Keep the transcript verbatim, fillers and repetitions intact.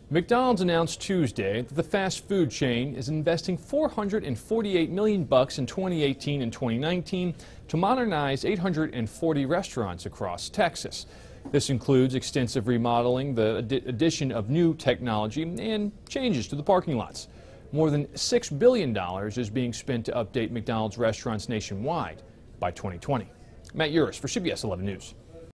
McDonald's announced Tuesday that the fast food chain is investing four hundred forty-eight million bucks in twenty eighteen and twenty nineteen to modernize eight hundred forty restaurants across Texas. This includes extensive remodeling, the addition of new technology, and changes to the parking lots. More than six billion dollars is being spent to update McDonald's restaurants nationwide by twenty twenty. Matt Yurus for C B S eleven News.